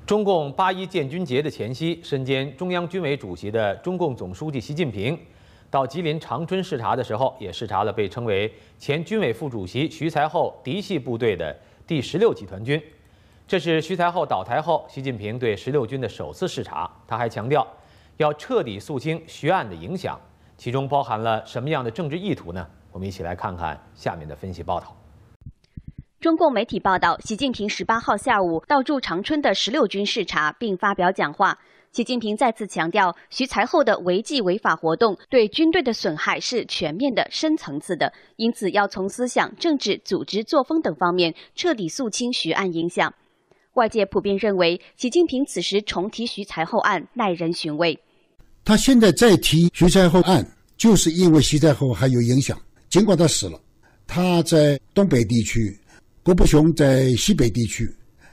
中共8·1建军节的前夕，身兼中央军委主席的中共总书记习近平，到吉林长春视察的时候，也视察了被称为前军委副主席徐才厚嫡系部队的第16集团军。这是徐才厚倒台后，习近平对16军的首次视察。他还强调，要彻底肃清徐案的影响，其中包含了什么样的政治意图呢？我们一起来看看下面的分析报道。 中共媒体报道，习近平18号下午到驻长春的16军视察，并发表讲话。习近平再次强调，徐才厚的违纪违法活动对军队的损害是全面的、深层次的，因此要从思想、政治、组织、作风等方面彻底肃清徐案影响。外界普遍认为，习近平此时重提徐才厚案耐人寻味。 他现在再提徐才厚案，就是因为徐才厚还有影响，尽管他死了，他在东北地区。 郭伯雄在西北地区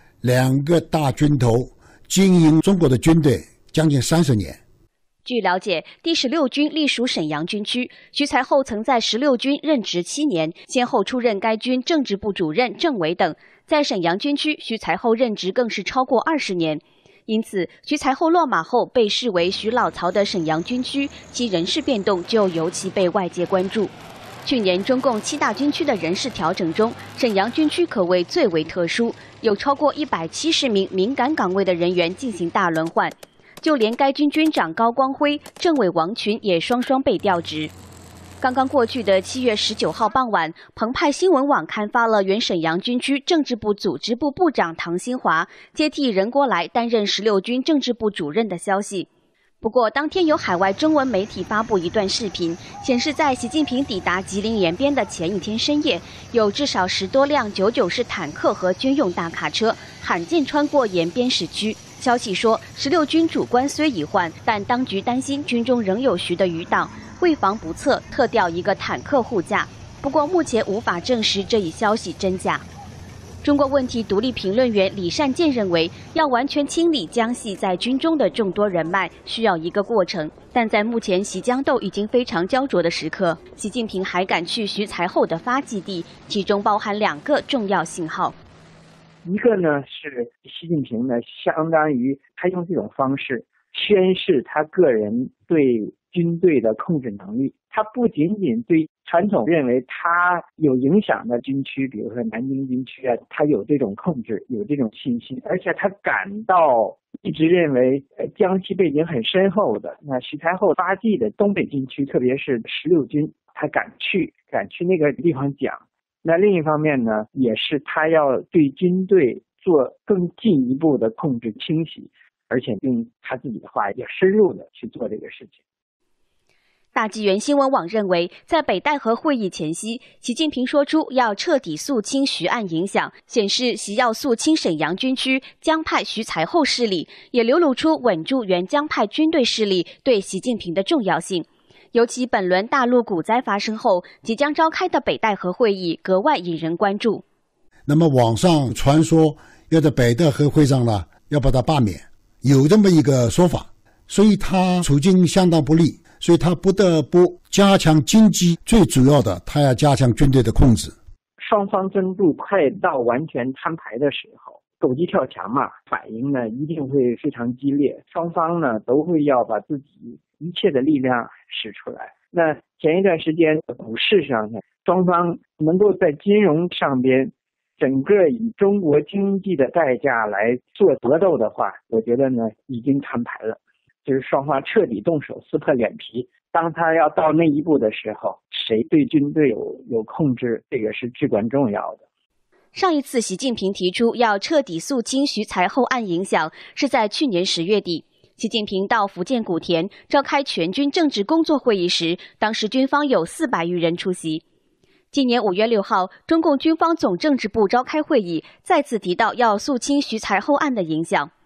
，2个大军头经营中国的军队将近30年。 据了解，第16军隶属沈阳军区，徐才厚曾在16军任职7年，先后出任该军政治部主任、政委等。在沈阳军区，徐才厚任职更是超过20年。因此，徐才厚落马后被视为徐老曹的沈阳军区，其人事变动就尤其被外界关注。 去年中共7大军区的人事调整中，沈阳军区可谓最为特殊，有超过170名敏感岗位的人员进行大轮换，就连该军军长高光辉、政委王群也双双被调职。刚刚过去的7月19号傍晚，澎湃新闻网刊发了原沈阳军区政治部组织部部长唐新华接替任国来担任16军政治部主任的消息。 不过，当天有海外中文媒体发布一段视频，显示在习近平抵达吉林延边的前一天深夜，有至少10多辆99式坦克和军用大卡车罕见穿过延边市区。消息说，16军主官虽已换，但当局担心军中仍有徐的余党，为防不测，特调一个坦克护驾。不过，目前无法证实这一消息真假。 中国问题独立评论员李善建认为，要完全清理江系在军中的众多人脉，需要一个过程。但在目前习江斗已经非常焦灼的时刻，习近平还敢去徐才厚的发迹地，其中包含2个重要信号。 一个呢是习近平呢，相当于他用这种方式宣示他个人对军队的控制能力。他不仅仅对 传统认为他有影响的军区，比如说南京军区啊，他有这种控制，有这种信心，而且他感到一直认为江西背景很深厚的那徐才厚发迹的东北军区，特别是16军，他敢去那个地方讲。那另一方面呢，也是他要对军队做更进一步的控制清洗，而且用他自己的话也深入的去做这个事情。 大纪元新闻网认为，在北戴河会议前夕，习近平说出要彻底肃清徐案影响，显示习要肃清沈阳军区江派徐才厚势力，也流露出稳住原江派军队势力对习近平的重要性。尤其本轮大陆股灾发生后，即将召开的北戴河会议格外引人关注。 那么网上传说要在北戴河会上呢，要把他罢免，有这么一个说法，所以他处境相当不利。 所以他不得不加强经济，最主要的，他要加强军队的控制。 双方争度快到完全摊牌的时候，狗急跳墙嘛，反应呢一定会非常激烈。双方呢都会要把自己一切的力量使出来。那前一段时间股市上呢，双方能够在金融上边，整个以中国经济的代价来做搏斗的话，我觉得呢已经摊牌了。 就是双方彻底动手，撕破脸皮。当他要到那一步的时候，谁对军队有控制，这个是至关重要的。 上一次习近平提出要彻底肃清徐才厚案影响，是在去年10月底。习近平到福建莆田召开全军政治工作会议时，当时军方有400余人出席。今年5月6号，中共军方总政治部召开会议，再次提到要肃清徐才厚案的影响。